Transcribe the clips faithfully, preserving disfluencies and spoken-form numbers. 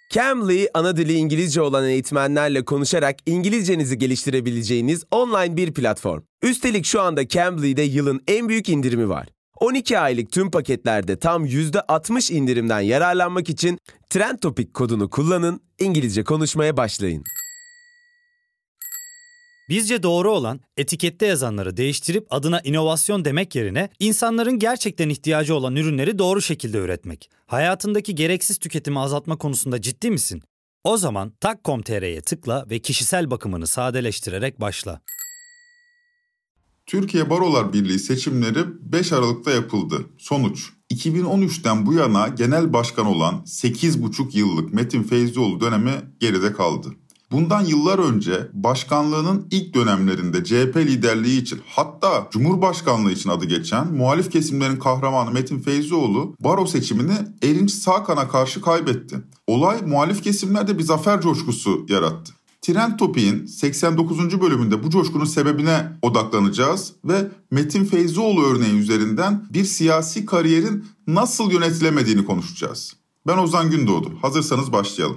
Cambly, ana dili İngilizce olan eğitmenlerle konuşarak İngilizcenizi geliştirebileceğiniz online bir platform. Üstelik şu anda Cambly'de yılın en büyük indirimi var. on iki aylık tüm paketlerde tam yüzde altmış indirimden yararlanmak için TrendTopic kodunu kullanın, İngilizce konuşmaya başlayın. Bizce doğru olan etikette yazanları değiştirip adına inovasyon demek yerine insanların gerçekten ihtiyacı olan ürünleri doğru şekilde üretmek. Hayatındaki gereksiz tüketimi azaltma konusunda ciddi misin? O zaman tak nokta com nokta tr'ye tıkla ve kişisel bakımını sadeleştirerek başla. Türkiye Barolar Birliği seçimleri beş Aralık'ta yapıldı. Sonuç: iki bin on üçten bu yana genel başkan olan sekiz buçuk yıllık Metin Feyzioğlu dönemi geride kaldı. Bundan yıllar önce başkanlığının ilk dönemlerinde C H P liderliği için, hatta Cumhurbaşkanlığı için adı geçen muhalif kesimlerin kahramanı Metin Feyzioğlu baro seçimini Erinç Sağkan'a karşı kaybetti. Olay muhalif kesimlerde bir zafer coşkusu yarattı. TrendTopic'in seksen dokuzuncu bölümünde bu coşkunun sebebine odaklanacağız ve Metin Feyzioğlu örneği üzerinden bir siyasi kariyerin nasıl yönetilemediğini konuşacağız. Ben Ozan Gündoğdu. Hazırsanız başlayalım.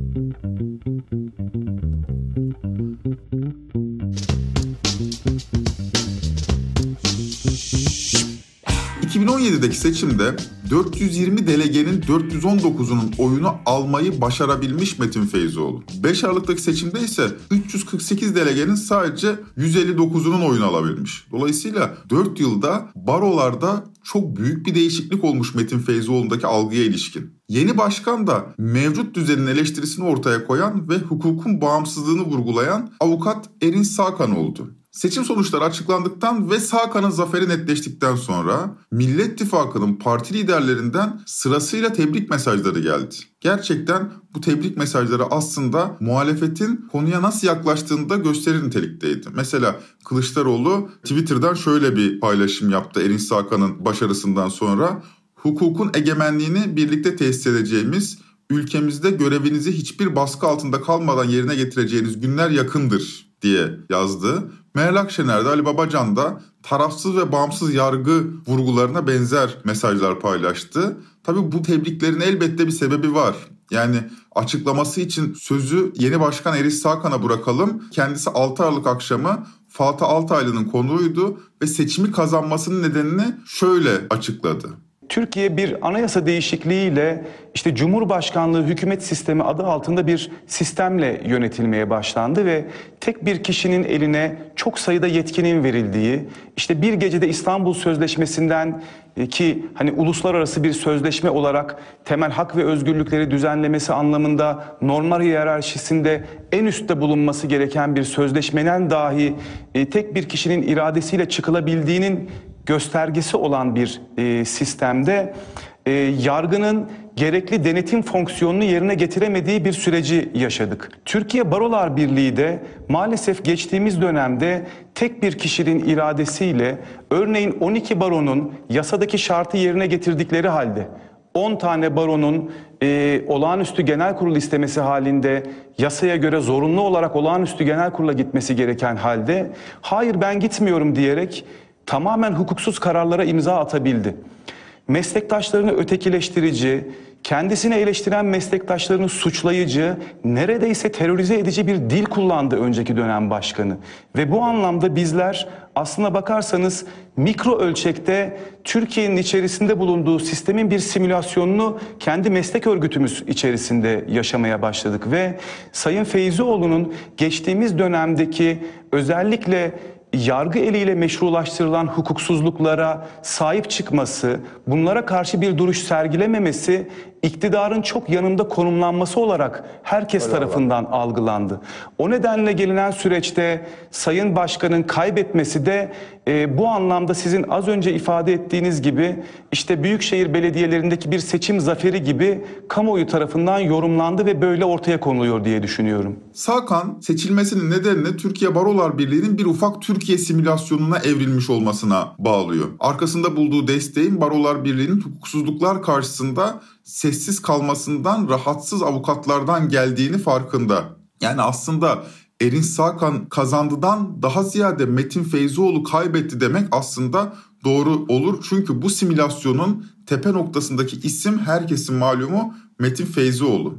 iki bin on yedideki seçimde dört yüz yirmi delegenin dört yüz on dokuzunun oyunu almayı başarabilmiş Metin Feyzioğlu. beş Aralık'taki seçimde ise üç yüz kırk sekiz delegenin sadece yüz elli dokuzunun oyunu alabilmiş. Dolayısıyla dört yılda barolarda çok büyük bir değişiklik olmuş Metin Feyzioğlu'ndaki algıya ilişkin. Yeni başkan da mevcut düzenin eleştirisini ortaya koyan ve hukukun bağımsızlığını vurgulayan avukat Erinç Sağkan oldu. Seçim sonuçları açıklandıktan ve Sağkan'ın zaferi netleştikten sonra Millet İttifakı'nın parti liderlerinden sırasıyla tebrik mesajları geldi. Gerçekten bu tebrik mesajları aslında muhalefetin konuya nasıl yaklaştığını da gösterir nitelikteydi. Mesela Kılıçdaroğlu Twitter'dan şöyle bir paylaşım yaptı Erinç Sağkan'ın başarısından sonra: "Hukukun egemenliğini birlikte tesis edeceğimiz, ülkemizde görevinizi hiçbir baskı altında kalmadan yerine getireceğiniz günler yakındır" diye yazdı. Meral Akşener de Ali Babacan da tarafsız ve bağımsız yargı vurgularına benzer mesajlar paylaştı. Tabii bu tebriklerin elbette bir sebebi var. Yani açıklaması için sözü yeni başkan Erinç Sağkan'a bırakalım. Kendisi altı Aralık akşamı Fatih Altaylı'nın konuğuydu ve seçimi kazanmasının nedenini şöyle açıkladı. Türkiye bir anayasa değişikliğiyle işte Cumhurbaşkanlığı hükümet sistemi adı altında bir sistemle yönetilmeye başlandı ve tek bir kişinin eline çok sayıda yetkinin verildiği, işte bir gecede İstanbul Sözleşmesi'nden ki hani uluslararası bir sözleşme olarak temel hak ve özgürlükleri düzenlemesi anlamında normlar hiyerarşisinde en üstte bulunması gereken bir sözleşmenin dahi tek bir kişinin iradesiyle çıkılabildiğinin göstergesi olan bir e, sistemde e, yargının gerekli denetim fonksiyonunu yerine getiremediği bir süreci yaşadık. Türkiye Barolar Birliği de maalesef geçtiğimiz dönemde tek bir kişinin iradesiyle örneğin on iki baronun yasadaki şartı yerine getirdikleri halde on tane baronun e, olağanüstü genel kurul istemesi halinde yasaya göre zorunlu olarak olağanüstü genel kurula gitmesi gereken halde hayır ben gitmiyorum diyerek tamamen hukuksuz kararlara imza atabildi. Meslektaşlarını ötekileştirici, kendisini eleştiren meslektaşlarını suçlayıcı, neredeyse terörize edici bir dil kullandı önceki dönem başkanı. Ve bu anlamda bizler aslına bakarsanız mikro ölçekte Türkiye'nin içerisinde bulunduğu sistemin bir simülasyonunu kendi meslek örgütümüz içerisinde yaşamaya başladık. Ve Sayın Feyzioğlu'nun geçtiğimiz dönemdeki özellikle yargı eliyle meşrulaştırılan hukuksuzluklara sahip çıkması, bunlara karşı bir duruş sergilememesi, iktidarın çok yanında konumlanması olarak herkes Öyle tarafından Allah. algılandı. O nedenle gelinen süreçte Sayın Başkan'ın kaybetmesi de e, bu anlamda sizin az önce ifade ettiğiniz gibi işte büyükşehir belediyelerindeki bir seçim zaferi gibi kamuoyu tarafından yorumlandı ve böyle ortaya konuluyor diye düşünüyorum. Sağkan seçilmesinin nedenini Türkiye Barolar Birliği'nin bir ufak Türkiye simülasyonuna evrilmiş olmasına bağlıyor. Arkasında bulduğu desteğin Barolar Birliği'nin hukuksuzluklar karşısında sessiz kalmasından rahatsız avukatlardan geldiğini farkında. Yani aslında Erinç Sağkan kazandıdan daha ziyade Metin Feyzioğlu kaybetti demek aslında doğru olur. Çünkü bu simülasyonun tepe noktasındaki isim herkesin malumu Metin Feyzioğlu.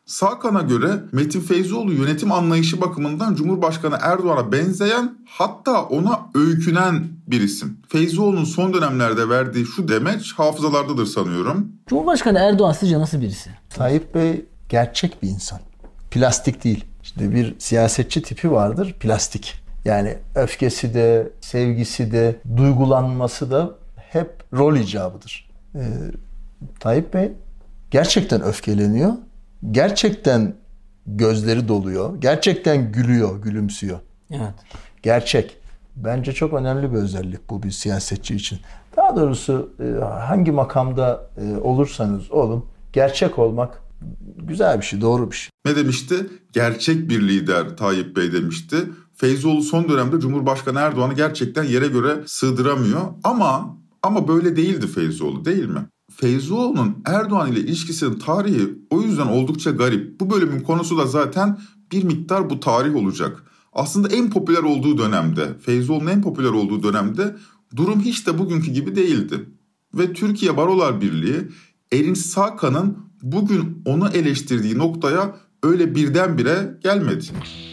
Sağkan'a göre Metin Feyzoğlu yönetim anlayışı bakımından Cumhurbaşkanı Erdoğan'a benzeyen, hatta ona öykünen bir isim. Feyzoğlu'nun son dönemlerde verdiği şu demeç hafızalardadır sanıyorum. Cumhurbaşkanı Erdoğan sizce nasıl birisi? Tayyip Bey gerçek bir insan. Plastik değil. İşte bir siyasetçi tipi vardır, plastik. Yani öfkesi de, sevgisi de, duygulanması da hep rol icabıdır. Ee, Tayyip Bey gerçekten öfkeleniyor. Gerçekten gözleri doluyor. Gerçekten gülüyor, gülümsüyor. Evet. Gerçek. Bence çok önemli bir özellik bu bir siyasetçi için. Daha doğrusu hangi makamda olursanız olun, gerçek olmak güzel bir şey, doğru bir şey. Ne demişti? Gerçek bir lider Tayyip Bey demişti. Feyzoğlu son dönemde Cumhurbaşkanı Erdoğan'ı gerçekten yere göre sığdıramıyor. Ama ama böyle değildi Feyzoğlu, değil mi? Feyzoğlu'nun Erdoğan ile ilişkisinin tarihi o yüzden oldukça garip. Bu bölümün konusu da zaten bir miktar bu tarih olacak. Aslında en popüler olduğu dönemde, Feyzoğlu'nun en popüler olduğu dönemde durum hiç de bugünkü gibi değildi. Ve Türkiye Barolar Birliği, Erinç Sağkan'ın bugün onu eleştirdiği noktaya öyle birdenbire gelmedi.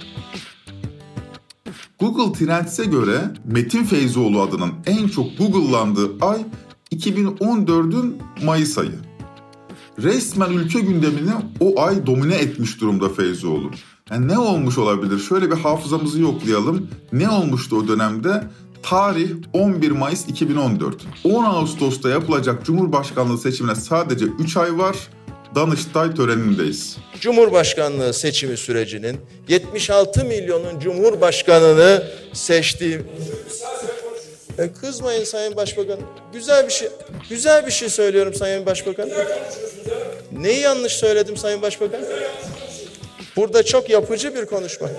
Google Trends'e göre Metin Feyzoğlu adının en çok Google'landığı ay iki bin on dördün Mayıs ayı. Resmen ülke gündemini o ay domine etmiş durumda Feyzoğlu. Yani ne olmuş olabilir? Şöyle bir hafızamızı yoklayalım. Ne olmuştu o dönemde? Tarih on bir Mayıs iki bin on dört. on Ağustos'ta yapılacak Cumhurbaşkanlığı seçimine sadece üç ay var. Danıştay törenindeyiz. Cumhurbaşkanlığı seçimi sürecinin yetmiş altı milyonun Cumhurbaşkanını seçtiği... E kızmayın Sayın Başbakan. Güzel bir şey, güzel bir şey söylüyorum Sayın Başbakan. Neyi yanlış söyledim Sayın Başbakan? Burada çok yapıcı bir konuşma.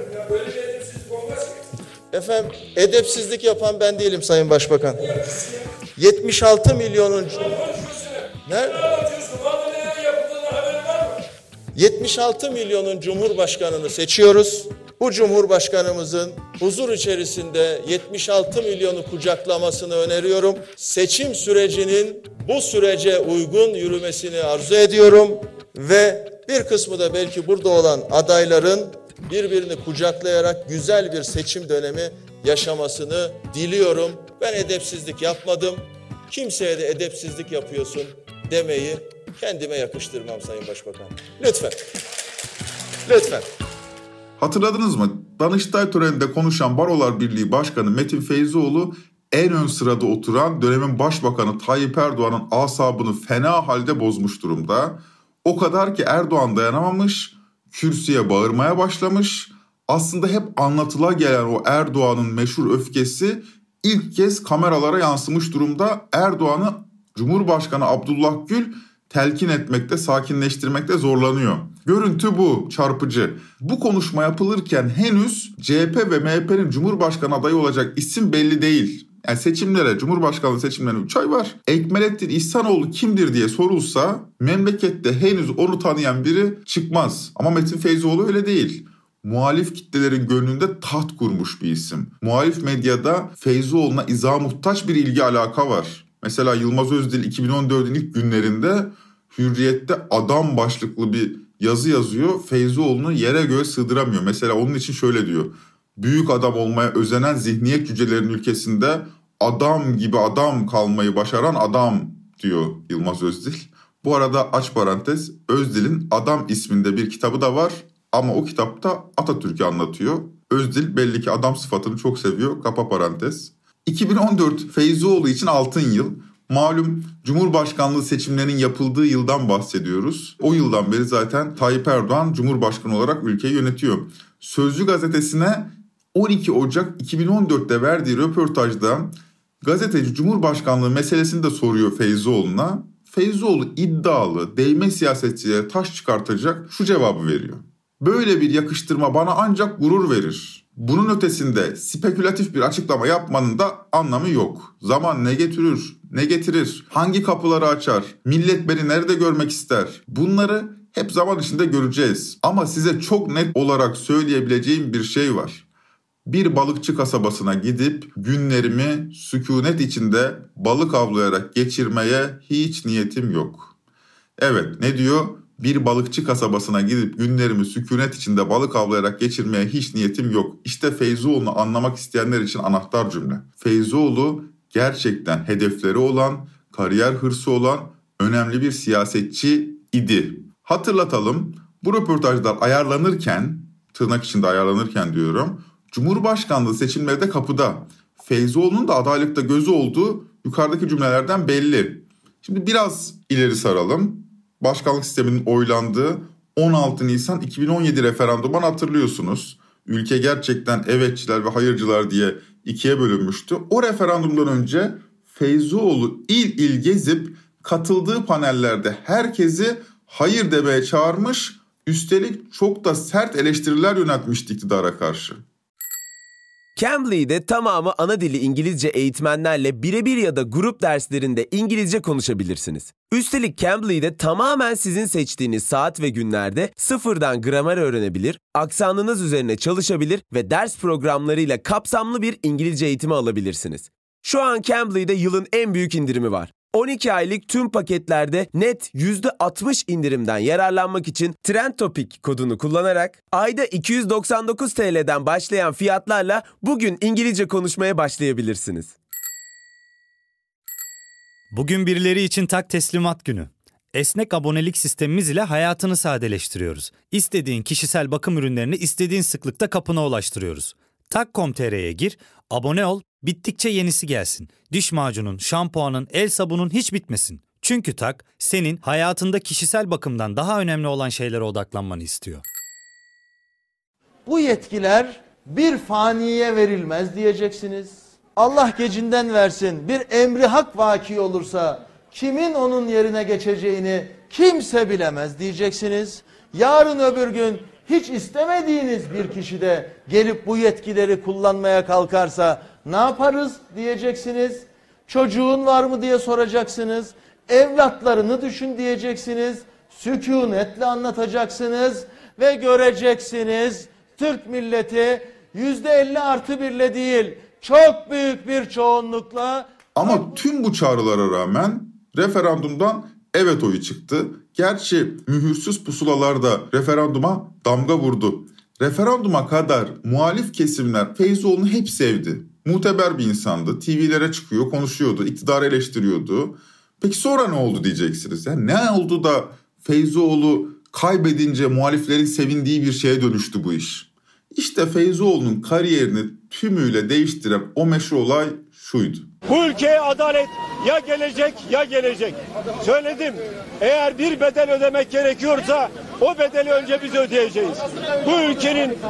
Efendim, edepsizlik yapan ben değilim Sayın Başbakan. yetmiş altı milyonun... Nerede? yetmiş altı milyonun Cumhurbaşkanını seçiyoruz. Bu Cumhurbaşkanımızın huzur içerisinde yetmiş altı milyonu kucaklamasını öneriyorum. Seçim sürecinin bu sürece uygun yürümesini arzu ediyorum ve bir kısmı da belki burada olan adayların birbirini kucaklayarak güzel bir seçim dönemi yaşamasını diliyorum. Ben edepsizlik yapmadım. Kimseye de edepsizlik yapıyorsun demeyi kendime yakıştırmam Sayın Başbakan. Lütfen. Lütfen. Hatırladınız mı? Danıştay töreninde konuşan Barolar Birliği Başkanı Metin Feyzoğlu en ön sırada oturan dönemin Başbakanı Tayyip Erdoğan'ın asabını fena halde bozmuş durumda. O kadar ki Erdoğan dayanamamış, kürsüye bağırmaya başlamış. Aslında hep anlatıla gelen o Erdoğan'ın meşhur öfkesi ilk kez kameralara yansımış durumda. Erdoğan'ı Cumhurbaşkanı Abdullah Gül telkin etmekte, sakinleştirmekte zorlanıyor. Görüntü bu, çarpıcı. Bu konuşma yapılırken henüz C H P ve M H P'nin Cumhurbaşkanı adayı olacak isim belli değil. Yani seçimlere, Cumhurbaşkanlığı seçimlerine üç ay var. Ekmelettin İhsanoğlu kimdir diye sorulsa memlekette henüz onu tanıyan biri çıkmaz. Ama Metin Feyzoğlu öyle değil. Muhalif kitlelerin gönlünde taht kurmuş bir isim. Muhalif medyada Feyzoğlu'na izaha muhtaç bir ilgi alaka var. Mesela Yılmaz Özdil iki bin on dördün ilk günlerinde Hürriyet'te adam başlıklı bir yazı yazıyor. Feyzoğlu'nu yere göğe sığdıramıyor. Mesela onun için şöyle diyor. Büyük adam olmaya özenen zihniyet cücelerinin ülkesinde adam gibi adam kalmayı başaran adam diyor Yılmaz Özdil. Bu arada aç parantez, Özdil'in Adam isminde bir kitabı da var ama o kitapta Atatürk'ü anlatıyor. Özdil belli ki adam sıfatını çok seviyor, kapa parantez. iki bin on dört Feyzoğlu için altın yıl. Malum Cumhurbaşkanlığı seçimlerinin yapıldığı yıldan bahsediyoruz. O yıldan beri zaten Tayyip Erdoğan Cumhurbaşkanı olarak ülkeyi yönetiyor. Sözcü gazetesine on iki Ocak iki bin on dörtte verdiği röportajda gazeteci Cumhurbaşkanlığı meselesini de soruyor Feyzoğlu'na. Feyzoğlu iddialı, değme siyasetçilere taş çıkartacak şu cevabı veriyor. Böyle bir yakıştırma bana ancak gurur verir. Bunun ötesinde spekülatif bir açıklama yapmanın da anlamı yok. Zaman ne getirir, ne getirir, hangi kapıları açar, millet beni nerede görmek ister? Bunları hep zaman içinde göreceğiz. Ama size çok net olarak söyleyebileceğim bir şey var. Bir balıkçı kasabasına gidip günlerimi sükunet içinde balık avlayarak geçirmeye hiç niyetim yok. Evet, ne diyor? Bir balıkçı kasabasına gidip günlerimi sükunet içinde balık avlayarak geçirmeye hiç niyetim yok. İşte Feyzoğlu'nu anlamak isteyenler için anahtar cümle. Feyzoğlu gerçekten hedefleri olan, kariyer hırsı olan önemli bir siyasetçi idi. Hatırlatalım, bu röportajlar ayarlanırken, tırnak içinde ayarlanırken diyorum, Cumhurbaşkanlığı seçimleri de kapıda. Feyzoğlu'nun da adaylıkta gözü olduğu yukarıdaki cümlelerden belli. Şimdi biraz ileri saralım. Başkanlık sisteminin oylandığı on altı Nisan iki bin on yedi referandumunu hatırlıyorsunuz. Ülke gerçekten evetçiler ve hayırcılar diye ikiye bölünmüştü. O referandumdan önce Feyzoğlu il il gezip katıldığı panellerde herkesi hayır demeye çağırmış, üstelik çok da sert eleştiriler yöneltmişti iktidara karşı. Cambly'de tamamı ana dili İngilizce eğitmenlerle birebir ya da grup derslerinde İngilizce konuşabilirsiniz. Üstelik Cambly'de tamamen sizin seçtiğiniz saat ve günlerde sıfırdan gramer öğrenebilir, aksanınız üzerine çalışabilir ve ders programlarıyla kapsamlı bir İngilizce eğitimi alabilirsiniz. Şu an Cambly'de yılın en büyük indirimi var. on iki aylık tüm paketlerde net yüzde altmış indirimden yararlanmak için TrendTopic kodunu kullanarak ayda iki yüz doksan dokuz TL'den başlayan fiyatlarla bugün İngilizce konuşmaya başlayabilirsiniz. Bugün birileri için tak teslimat günü. Esnek abonelik sistemimiz ile hayatını sadeleştiriyoruz. İstediğin kişisel bakım ürünlerini istediğin sıklıkta kapına ulaştırıyoruz. tak nokta com nokta tr'ye gir, abone ol, bittikçe yenisi gelsin. Diş macunun, şampuanın, el sabunun hiç bitmesin. Çünkü Tak, senin hayatında kişisel bakımdan daha önemli olan şeylere odaklanmanı istiyor. Bu yetkiler bir faniye verilmez diyeceksiniz. Allah gecinden versin, bir emri hak vaki olursa kimin onun yerine geçeceğini kimse bilemez diyeceksiniz. Yarın öbür gün hiç istemediğiniz bir kişi de gelip bu yetkileri kullanmaya kalkarsa ne yaparız diyeceksiniz. Çocuğun var mı diye soracaksınız. Evlatlarını düşün diyeceksiniz. Sükunetle anlatacaksınız ve göreceksiniz. Türk milleti yüzde elli artı birle değil, çok büyük bir çoğunlukla. Ama tüm bu çağrılara rağmen referandumdan evet oyu çıktı. Gerçi mühürsüz pusulalar da referanduma damga vurdu. Referanduma kadar muhalif kesimler Feyzoğlu'nu hep sevdi. Muteber bir insandı. T V'lere çıkıyor, konuşuyordu, iktidarı eleştiriyordu. Peki sonra ne oldu diyeceksiniz. Yani ne oldu da Feyzoğlu kaybedince muhaliflerin sevindiği bir şeye dönüştü bu iş? İşte Feyzoğlu'nun kariyerini tümüyle değiştiren o meşhur olay şuydu. Bu ülkeye adalet ya gelecek ya gelecek. Söyledim, eğer bir bedel ödemek gerekiyorsa o bedeli önce biz ödeyeceğiz. Bu ülkenin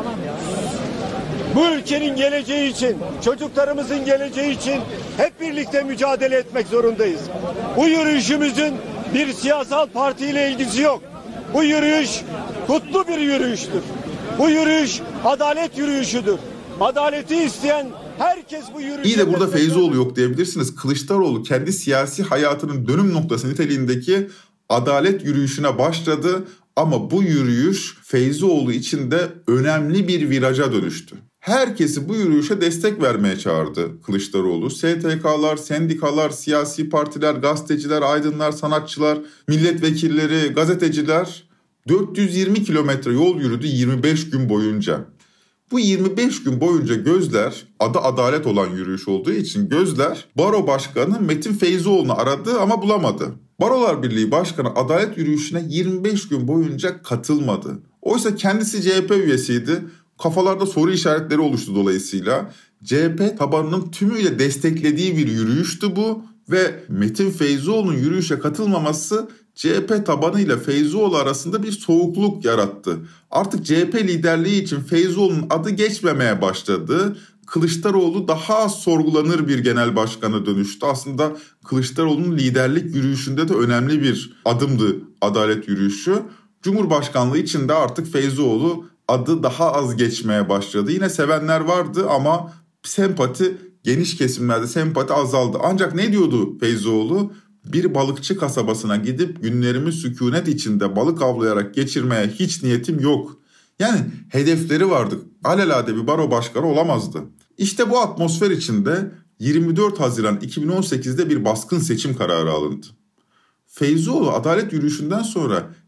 bu ülkenin geleceği için, çocuklarımızın geleceği için hep birlikte mücadele etmek zorundayız. Bu yürüyüşümüzün bir siyasal partiyle ilgisi yok. Bu yürüyüş kutlu bir yürüyüştür. Bu yürüyüş adalet yürüyüşüdür. Adaleti isteyen herkes bu yürüyüşe... İyi de burada Feyzoğlu yok diyebilirsiniz. Kılıçdaroğlu kendi siyasi hayatının dönüm noktası niteliğindeki adalet yürüyüşüne başladı. Ama bu yürüyüş Feyzoğlu için de önemli bir viraja dönüştü. Herkesi bu yürüyüşe destek vermeye çağırdı Kılıçdaroğlu. S T K'lar, sendikalar, siyasi partiler, gazeteciler, aydınlar, sanatçılar, milletvekilleri, gazeteciler dört yüz yirmi kilometre yol yürüdü yirmi beş gün boyunca. Bu yirmi beş gün boyunca gözler, adı adalet olan yürüyüş olduğu için gözler Baro Başkanı Metin Feyzoğlu'nu aradı ama bulamadı. Barolar Birliği Başkanı adalet yürüyüşüne yirmi beş gün boyunca katılmadı. Oysa kendisi C H P üyesiydi. Kafalarda soru işaretleri oluştu dolayısıyla. C H P tabanının tümüyle desteklediği bir yürüyüştü bu ve Metin Feyzoğlu'nun yürüyüşe katılmaması C H P tabanıyla Feyzoğlu arasında bir soğukluk yarattı. Artık C H P liderliği için Feyzoğlu'nun adı geçmemeye başladı. Kılıçdaroğlu daha az sorgulanır bir genel başkana dönüştü. Aslında Kılıçdaroğlu'nun liderlik yürüyüşünde de önemli bir adımdı adalet yürüyüşü. Cumhurbaşkanlığı için de artık Feyzoğlu adı daha az geçmeye başladı. Yine sevenler vardı ama sempati, geniş kesimlerde sempati azaldı. Ancak ne diyordu Feyzoğlu? Bir balıkçı kasabasına gidip günlerimi sükunet içinde balık avlayarak geçirmeye hiç niyetim yok. Yani hedefleri vardı. Alelade bir baro başkanı olamazdı. İşte bu atmosfer içinde yirmi dört Haziran iki bin on sekizde bir baskın seçim kararı alındı. Feyzoğlu adalet yürüyüşünden sonra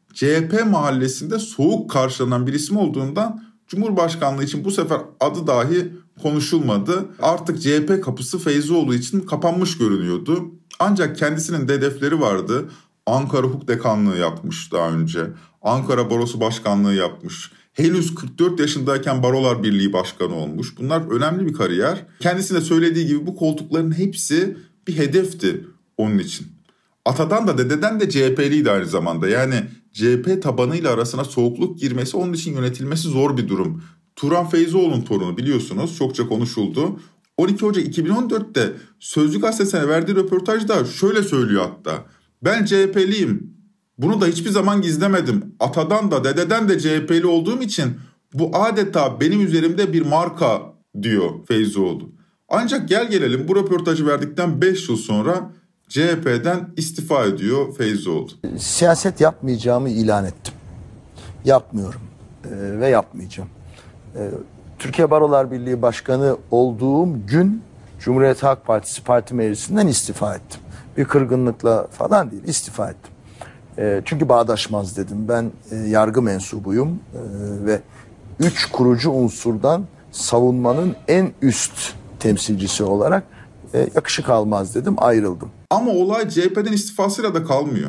C H P mahallesinde soğuk karşılanan bir isim olduğundan Cumhurbaşkanlığı için bu sefer adı dahi konuşulmadı. Artık C H P kapısı Feyzoğlu için kapanmış görünüyordu. Ancak kendisinin de hedefleri vardı. Ankara Hukuk Dekanlığı yapmış daha önce. Ankara Barosu Başkanlığı yapmış. Henüz kırk dört yaşındayken Barolar Birliği Başkanı olmuş. Bunlar önemli bir kariyer. Kendisine söylediği gibi bu koltukların hepsi bir hedefti onun için. Atadan da dededen de C H P'liydi aynı zamanda. Yani C H P tabanıyla arasına soğukluk girmesi, onun için yönetilmesi zor bir durum. Turan Feyzoğlu'nun torunu biliyorsunuz, çokça konuşuldu. on iki Ocak iki bin on dörtte Sözcü Gazetesi'ne verdiği röportajda şöyle söylüyor hatta. Ben C H P'liyim. Bunu da hiçbir zaman gizlemedim. Atadan da dededen de C H P'li olduğum için bu adeta benim üzerimde bir marka diyor Feyzoğlu. Ancak gel gelelim bu röportajı verdikten beş yıl sonra C H P'den istifa ediyor Feyzoğlu. Siyaset yapmayacağımı ilan ettim. Yapmıyorum ee, ve yapmayacağım. Ee, Türkiye Barolar Birliği Başkanı olduğum gün Cumhuriyet Halk Partisi Parti Meclisi'nden istifa ettim. Bir kırgınlıkla falan değil, istifa ettim. E, çünkü bağdaşmaz dedim. Ben e, yargı mensubuyum e, ve üç kurucu unsurdan savunmanın en üst temsilcisi olarak e, yakışık almaz dedim, ayrıldım. Ama olay C H P'den istifasıyla da kalmıyor.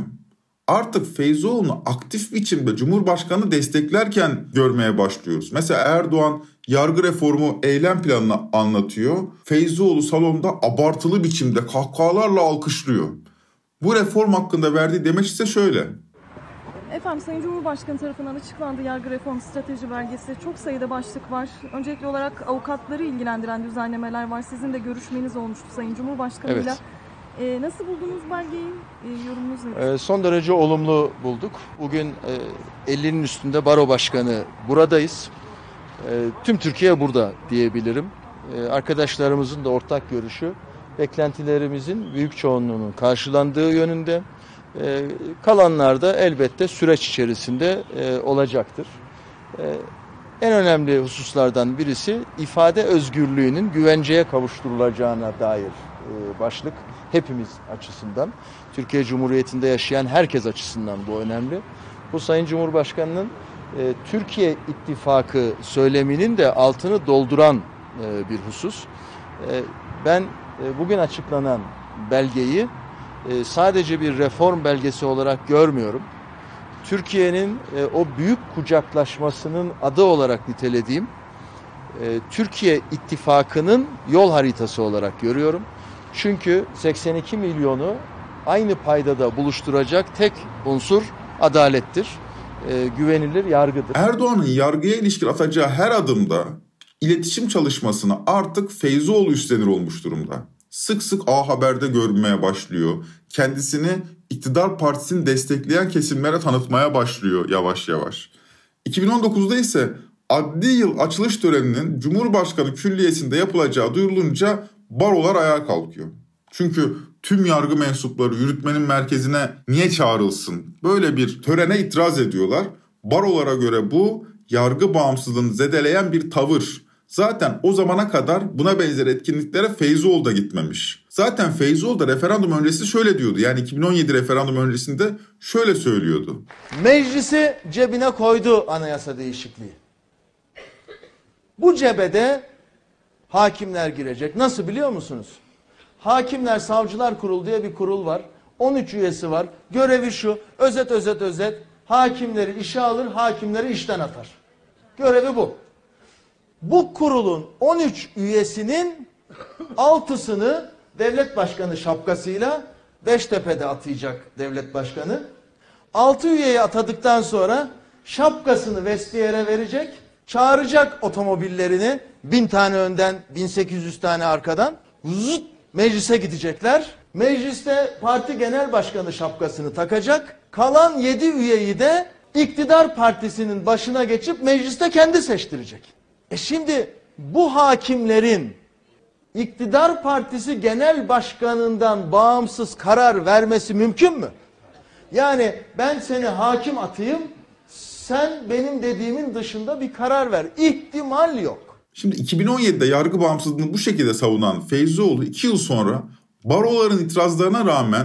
Artık Feyzoğlu'nu aktif biçimde Cumhurbaşkanı desteklerken görmeye başlıyoruz. Mesela Erdoğan yargı reformu eylem planını anlatıyor. Feyzoğlu salonda abartılı biçimde kahkahalarla alkışlıyor. Bu reform hakkında verdiği demeç ise şöyle. Efendim, Sayın Cumhurbaşkanı tarafından açıklandı yargı reform strateji belgesi. Çok sayıda başlık var. Öncelikli olarak avukatları ilgilendiren düzenlemeler var. Sizin de görüşmeniz olmuştu Sayın Cumhurbaşkanı'yla. Evet. Ee, nasıl buldunuz belgeyi? Ee, yorumunuz nedir? Ee, son derece olumlu bulduk. Bugün e, ellinin üstünde baro başkanı buradayız. E, tüm Türkiye burada diyebilirim. E, arkadaşlarımızın da ortak görüşü, beklentilerimizin büyük çoğunluğunun karşılandığı yönünde. E, kalanlar da elbette süreç içerisinde e, olacaktır. E, en önemli hususlardan birisi ifade özgürlüğünün güvenceye kavuşturulacağına dair e, başlık. Hepimiz açısından, Türkiye Cumhuriyeti'nde yaşayan herkes açısından bu önemli. Bu Sayın Cumhurbaşkanı'nın e, Türkiye İttifakı söyleminin de altını dolduran e, bir husus. E, ben e, bugün açıklanan belgeyi e, sadece bir reform belgesi olarak görmüyorum. Türkiye'nin e, o büyük kucaklaşmasının adı olarak nitelediğim e, Türkiye İttifakı'nın yol haritası olarak görüyorum. Çünkü seksen iki milyonu aynı paydada buluşturacak tek unsur adalettir, e, güvenilir yargıdır. Erdoğan'ın yargıya ilişkin atacağı her adımda iletişim çalışmasını artık Feyzoğlu üstlenir olmuş durumda. Sık sık A Haber'de görmeye başlıyor. Kendisini iktidar partisini destekleyen kesimlere tanıtmaya başlıyor yavaş yavaş. iki bin on dokuzda ise adli yıl açılış töreninin Cumhurbaşkanı Külliyesi'nde yapılacağı duyurulunca barolar ayağa kalkıyor. Çünkü tüm yargı mensupları yürütmenin merkezine niye çağrılsın? Böyle bir törene itiraz ediyorlar. Barolara göre bu yargı bağımsızlığını zedeleyen bir tavır. Zaten o zamana kadar buna benzer etkinliklere Feyzoğlu da gitmemiş. Zaten Feyzoğlu da referandum öncesi şöyle diyordu. Yani iki bin on yedi referandum öncesinde şöyle söylüyordu. Meclisi cebine koydu anayasa değişikliği. Bu cebede hakimler girecek. Nasıl biliyor musunuz? Hakimler Savcılar Kurulu diye bir kurul var. on üç üyesi var. Görevi şu. Özet özet özet. Hakimleri işe alır, hakimleri işten atar. Görevi bu. Bu kurulun on üç üyesinin altısını devlet başkanı şapkasıyla Beştepe'de atayacak devlet başkanı. altı üyeyi atadıktan sonra şapkasını vestiyere verecek. Çağıracak otomobillerini, bin tane önden, bin sekiz yüz tane arkadan, zıt, meclise gidecekler. Mecliste parti genel başkanı şapkasını takacak. Kalan yedi üyeyi de iktidar partisinin başına geçip mecliste kendi seçtirecek. E şimdi bu hakimlerin iktidar partisi genel başkanından bağımsız karar vermesi mümkün mü? Yani ben seni hakim atayım, sen benim dediğimin dışında bir karar ver. İhtimal yok. Şimdi iki bin on yedide yargı bağımsızlığını bu şekilde savunan Feyzoğlu iki yıl sonra baroların itirazlarına rağmen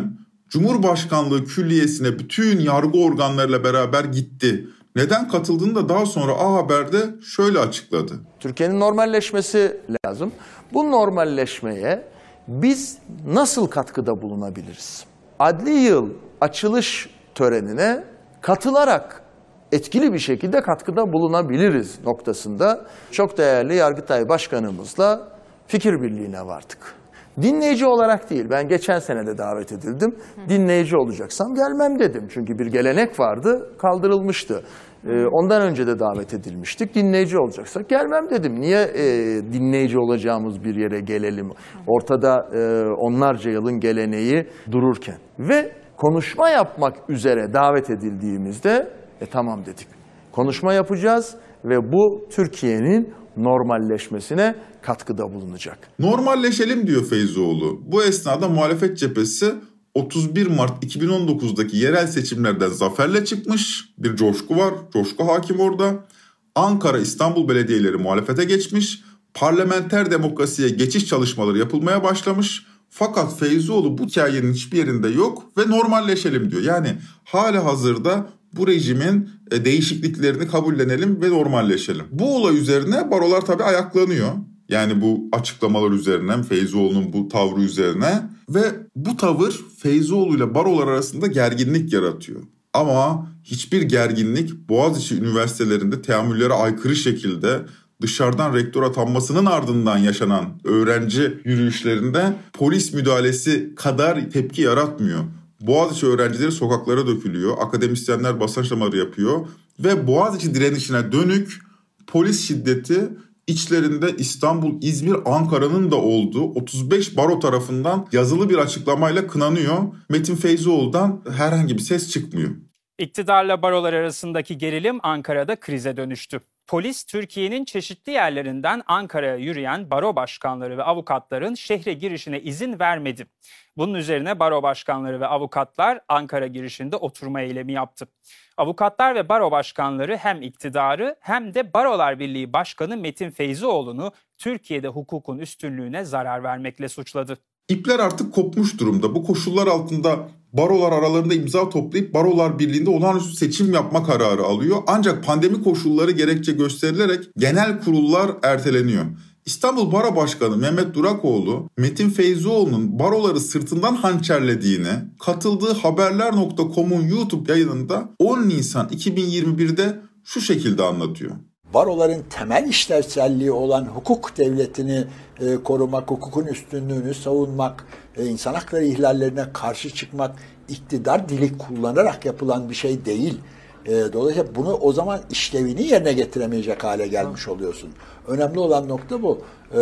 Cumhurbaşkanlığı Külliyesi'ne bütün yargı organlarıyla beraber gitti. Neden katıldığını da daha sonra A Haber'de şöyle açıkladı. Türkiye'nin normalleşmesi lazım. Bu normalleşmeye biz nasıl katkıda bulunabiliriz? Adli yıl açılış törenine katılarak etkili bir şekilde katkıda bulunabiliriz noktasında çok değerli Yargıtay Başkanımızla fikir birliğine vardık. Dinleyici olarak değil, ben geçen sene de davet edildim. Dinleyici olacaksam gelmem dedim. Çünkü bir gelenek vardı, kaldırılmıştı. Ee, ondan önce de davet edilmiştik. Dinleyici olacaksak gelmem dedim. Niye e, dinleyici olacağımız bir yere gelelim? Ortada e, onlarca yılın geleneği dururken. Ve konuşma yapmak üzere davet edildiğimizde e tamam dedik. Konuşma yapacağız ve bu Türkiye'nin normalleşmesine katkıda bulunacak. Normalleşelim diyor Feyzoğlu. Bu esnada muhalefet cephesi otuz bir Mart iki bin on dokuzdaki yerel seçimlerden zaferle çıkmış. Bir coşku var. Coşku hakim orada. Ankara, İstanbul belediyeleri muhalefete geçmiş. Parlamenter demokrasiye geçiş çalışmaları yapılmaya başlamış. Fakat Feyzoğlu bu hikayenin hiçbir yerinde yok ve normalleşelim diyor. Yani hala hazırda bu rejimin değişikliklerini kabullenelim ve normalleşelim. Bu olay üzerine barolar tabii ayaklanıyor. Yani bu açıklamalar üzerine, Feyzoğlu'nun bu tavrı üzerine ve bu tavır Feyzoğlu ile barolar arasında gerginlik yaratıyor. Ama hiçbir gerginlik Boğaziçi üniversitelerinde teamüllere aykırı şekilde dışarıdan rektör atanmasının ardından yaşanan öğrenci yürüyüşlerinde polis müdahalesi kadar tepki yaratmıyor. Boğaziçi öğrencileri sokaklara dökülüyor, akademisyenler basınçlamaları yapıyor ve Boğaziçi direnişine dönük polis şiddeti içlerinde İstanbul, İzmir, Ankara'nın da olduğu otuz beş baro tarafından yazılı bir açıklamayla kınanıyor. Metin Feyzoğlu'dan herhangi bir ses çıkmıyor. İktidarla barolar arasındaki gerilim Ankara'da krize dönüştü. Polis, Türkiye'nin çeşitli yerlerinden Ankara'ya yürüyen baro başkanları ve avukatların şehre girişine izin vermedi. Bunun üzerine baro başkanları ve avukatlar Ankara girişinde oturma eylemi yaptı. Avukatlar ve baro başkanları hem iktidarı hem de Barolar Birliği Başkanı Metin Feyzoğlu'nu Türkiye'de hukukun üstünlüğüne zarar vermekle suçladı. İpler artık kopmuş durumda. Bu koşullar altında barolar aralarında imza toplayıp Barolar Birliği'nde olağanüstü seçim yapma kararı alıyor. Ancak pandemi koşulları gerekçe gösterilerek genel kurullar erteleniyor. İstanbul Baro Başkanı Mehmet Durakoğlu, Metin Feyzoğlu'nun baroları sırtından hançerlediğini katıldığı haberler nokta com'un YouTube yayınında on Nisan iki bin yirmi bir'de şu şekilde anlatıyor. Baroların temel işlevselliği olan hukuk devletini e, korumak, hukukun üstünlüğünü savunmak, e, insan hakları ihlallerine karşı çıkmak iktidar dili kullanarak yapılan bir şey değil. E, dolayısıyla bunu o zaman işlevini yerine getiremeyecek hale gelmiş oluyorsun. Önemli olan nokta bu. E,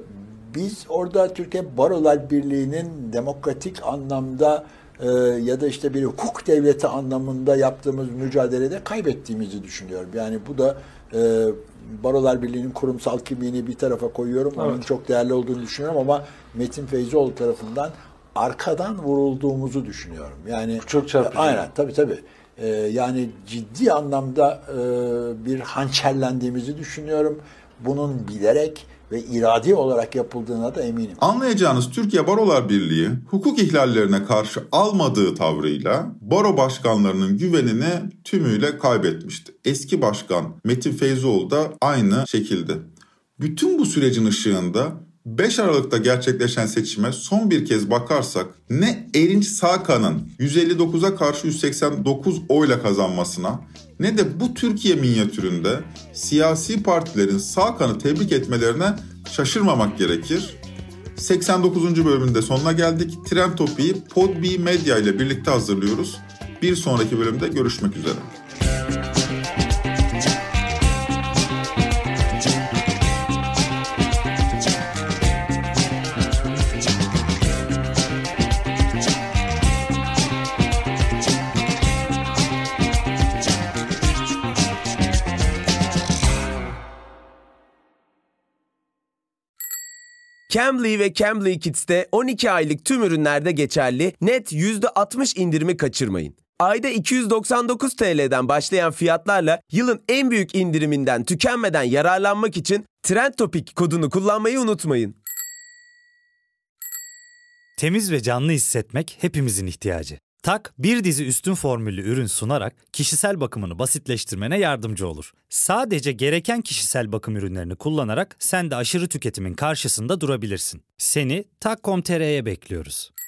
biz orada Türkiye Barolar Birliği'nin demokratik anlamda e, ya da işte bir hukuk devleti anlamında yaptığımız mücadelede kaybettiğimizi düşünüyorum. Yani bu da e, Barolar Birliği'nin kurumsal kimliğini bir tarafa koyuyorum. Evet. Onun çok değerli olduğunu düşünüyorum ama Metin Feyzoğlu tarafından arkadan vurulduğumuzu düşünüyorum. Yani çok çarpıcı. Aynen, tabii tabii. Ee, yani ciddi anlamda e, bir hançerlendiğimizi düşünüyorum. Bunun bilerek ve iradi olarak yapıldığına da eminim. Anlayacağınız Türkiye Barolar Birliği hukuk ihlallerine karşı almadığı tavrıyla baro başkanlarının güvenini tümüyle kaybetmişti. Eski başkan Metin Feyzoğlu da aynı şekilde. Bütün bu sürecin ışığında beş Aralık'ta gerçekleşen seçime son bir kez bakarsak ne Erinç Sağkan'ın yüz elli dokuza karşı yüz seksen dokuz oyla kazanmasına ne de bu Türkiye minyatüründe siyasi partilerin Sağkan'ı tebrik etmelerine şaşırmamak gerekir. seksen dokuzuncu bölümünde sonuna geldik. Trend Topi'yi Podbi Medya ile birlikte hazırlıyoruz. Bir sonraki bölümde görüşmek üzere. Cambly ve Cambly Kids'te on iki aylık tüm ürünlerde geçerli net yüzde altmış indirimi kaçırmayın. Ayda iki yüz doksan dokuz TL'den başlayan fiyatlarla yılın en büyük indiriminden tükenmeden yararlanmak için Trend Topic kodunu kullanmayı unutmayın. Temiz ve canlı hissetmek hepimizin ihtiyacı. Tak, bir dizi üstün formüllü ürün sunarak kişisel bakımını basitleştirmene yardımcı olur. Sadece gereken kişisel bakım ürünlerini kullanarak sen de aşırı tüketimin karşısında durabilirsin. Seni tak nokta com nokta tr'ye bekliyoruz.